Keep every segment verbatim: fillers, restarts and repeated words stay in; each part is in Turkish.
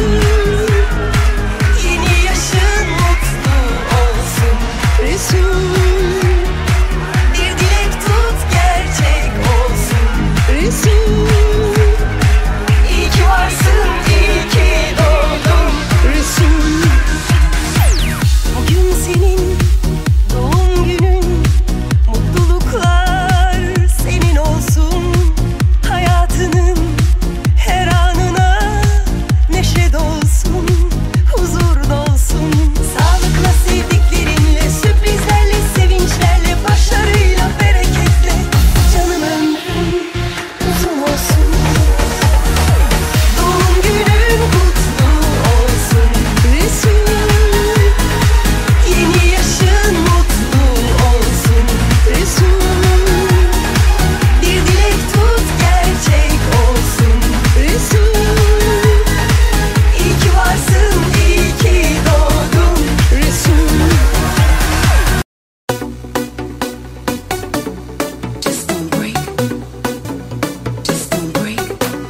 Yeni yaşın mutlu olsun Resul. Bir dilek tut gerçek olsun Resul. İyi ki varsın, iyi ki doğdun Resul. Bugün senin doğum günün, mutluluklar senin olsun. Hayatının her anına neşe dolsun, huzur dolsun. Sağlıkla, sevdiklerinle, sürprizlerle, sevinçlerle, başarıyla, bereketle. Canım ömrün uzun olsun. Doğum günün kutlu olsun Resul. Yeni yaşın mutlu olsun Resul. Bir dilek tut gerçek olsun Resul. İyi ki varsın, iyi ki doğdun Resul. Just don't break. Just don't break.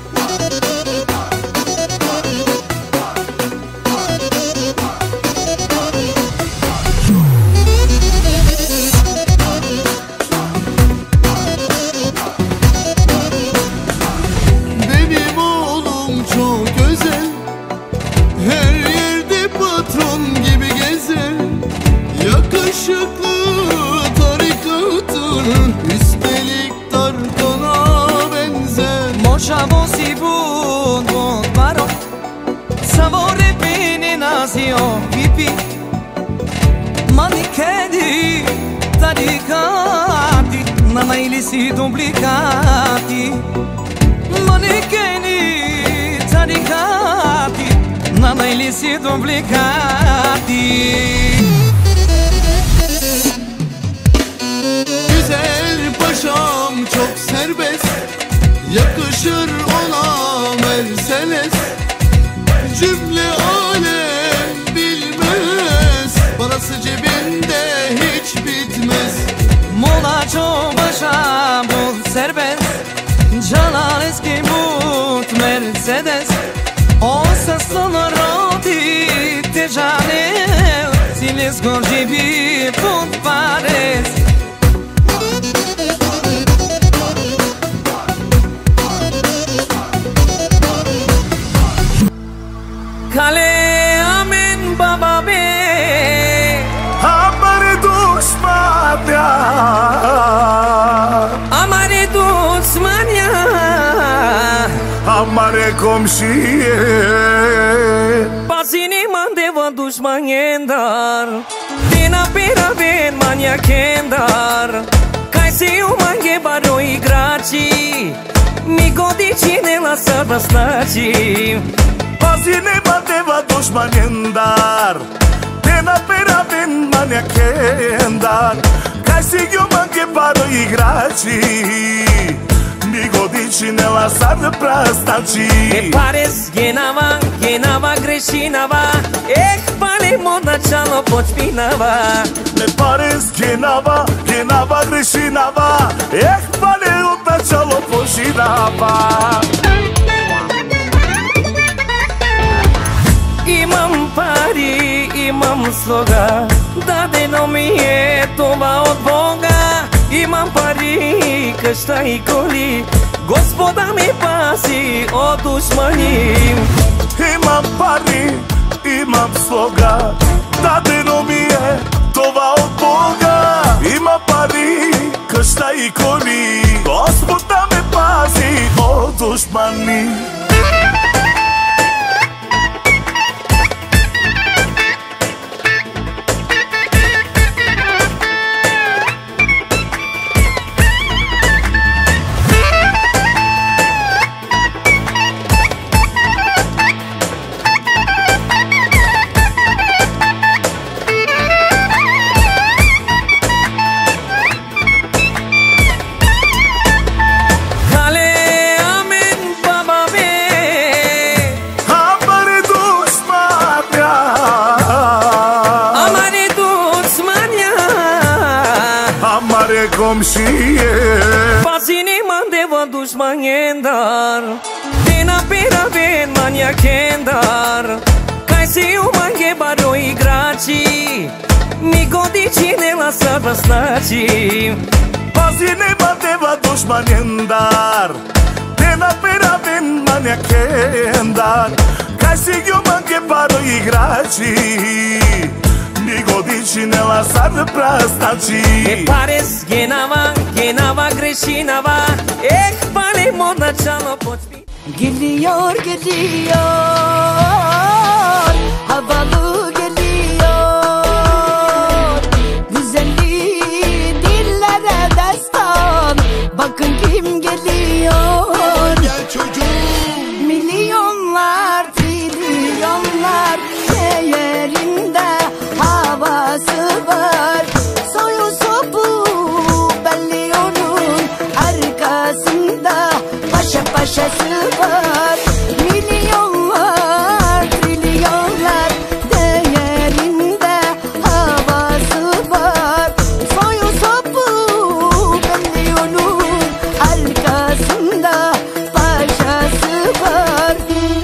Benim oğlum çok özel, her yerde patron gibi gezer. Yakışıklı tarikatır, üstelik Tarkan'a benzer. Moja vosi bun bun baro Savore bene nasio pipi Manikedi taricati Nana ilisi duplicati Manikedi taricati Nana ilisi duplicati. Güzel paşam çok serbest, yakışır ona Mercedes. Cümle alem bilmez, parası cebinde hiç bitmez. Mola çobaşa bul serbest Canan eski but Mercedes O saslı rodi te janel Siles gorgi bi put pares. Kale amen baba be Amare dușmania, Amare duțmania amare komşiye. Pasine mandeva dușmanjendar Dina pera ben manja kendar Kaj se ju mange baro igrači Mi godiči ne lasa basnači Pasine mandeva dușmanjendar Dina pera ben manja kendar Kaj se ju mange baro igrači Mi godiči ne lasa prastači. E pares genava, genava greșinava Eh, pale mod načalo počpinava Me pares genava, genava greșinava. Eh, pale od načalo požinava. Imam pari, imam sloga Dadeno mi je това od Boga Imam pari, къща и коли Господа mi pasi od dușmani. Imam pari, imam sloga Dadeno mi je това od Boga. Imam pari, къща и коли Господа me pazi od dușmani. Amare komşiye Pasine mandeva dușman endar Dena pera ven maniak endar Kaj si u mange baro igrači Nigodi ci ne lasa vlastači Pazi nema deva dușman endar Dena pera ven maniak endar Kaj si u mange baro igrači Nigodi ci ne lasa vlastači E pares genava, genava greșinava Eh, pale modna çalo poçpi Geliyor geliyor havalı geliyor güzelliği dillere destan bakın kim geliyor Gel çocuğum milyonlar trilyonlar değerinde havası var soyu sopu belli onun arkasında paşa paşası var milyonlar trilyonlar değerinde havası var soyu sopu belli onun arkasında paşası var.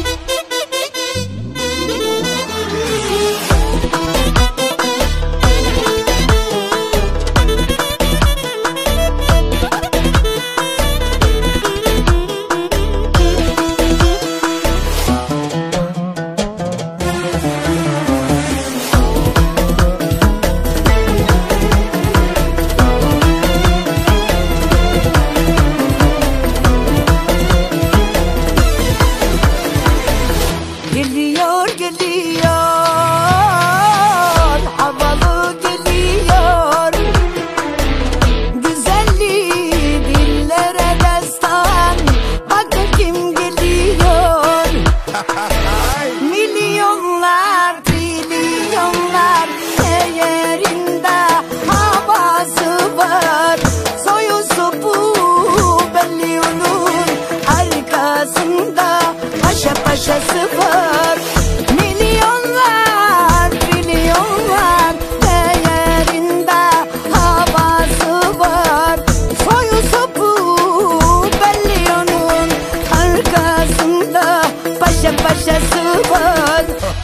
Geliyor geliyor havalı geliyor güzelliği dillere destan bakın kim geliyor milyonlar trilyonlar değerinde havası var soyu sopu belli onun arkasında paşa paşası var milyonlar trilyonlar değerinde havası var soyu sopu belli onun arkasında paşa paşası var.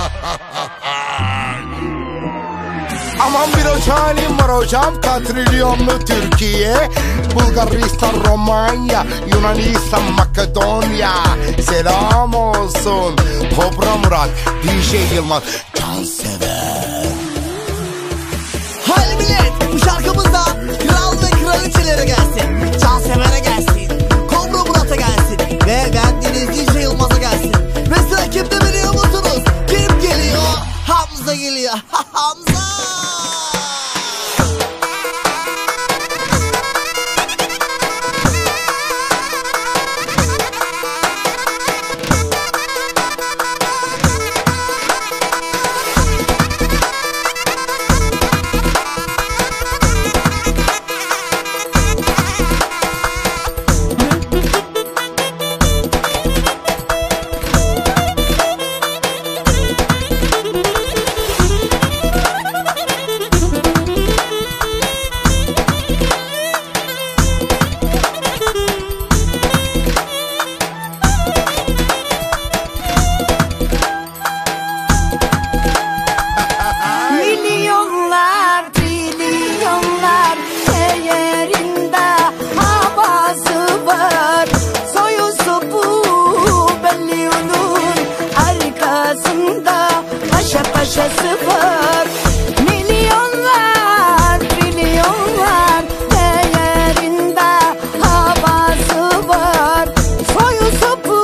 Aman bir hoş halim var hocam Katrilyonlu Türkiye Bulgaristan, Romanya, Yunanistan, Makedonya Selam olsun Kobra Murat, D J Yılmaz Cansever. Haydi millet bu şarkımızda kral ve kraliçelere gelsin Cansever'e gelsin Kobra Murat'a gelsin Ve bendeniz D J Yılmaz'a gelsin Ve sıra kimde biliyor musunuz? Kim geliyor? Hamza geliyor Hamza. Milyonlar trilyonlar değerinde havası var soyu sopu belli onun arkasında paşa paşası var milyonlar trilyonlar değerinde havası var soyu sopu.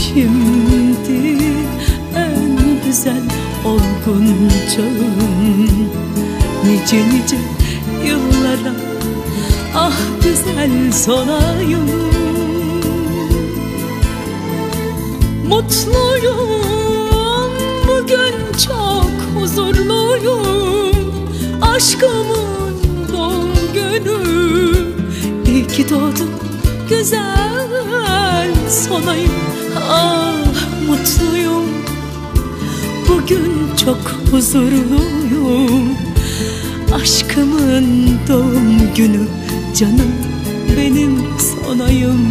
Şimdi en güzel olgun çağım, nice nice yıllara ah güzel sonayım. Mutluyum bugün, çok huzurluyum, aşkımın doğum günü. İyi ki doğdun güzel sonayım. Ah mutluyum bugün, çok huzurluyum, aşkımın doğum günü. Canım benim sonayım.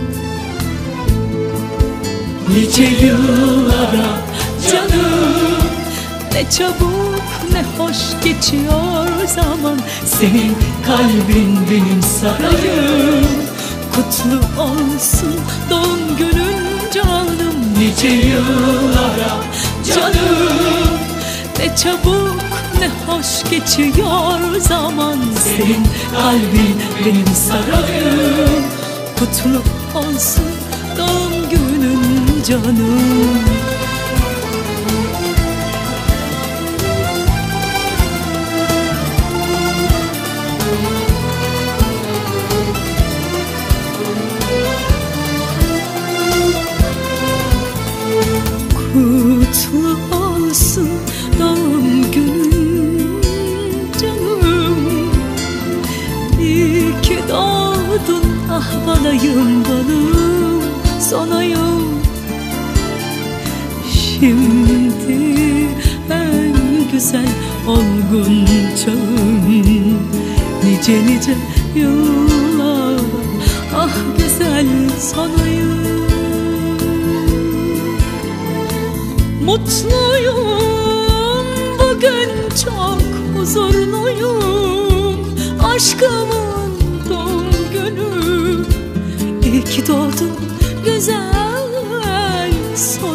Nice yıllara canım, ne çabuk ne hoş geçiyor zaman. Senin kalbin benim sarayım. Kutlu olsun doğum günün canım. Nice yıllara canım, ne çabuk ne hoş geçiyor zaman. Senin kalbin benim sarayım. Kutlu olsun doğum günün canım. Kutlu olsun doğum günün canım. İyi ki doğdun ah balayım balım sonayım. Şimdi en güzel olgun çağım, nice nice yıllar ah güzel sonayım. Mutluyum bugün, çok huzurluyum, aşkımın doğum günü. İyi ki doğdun güzel sonayım.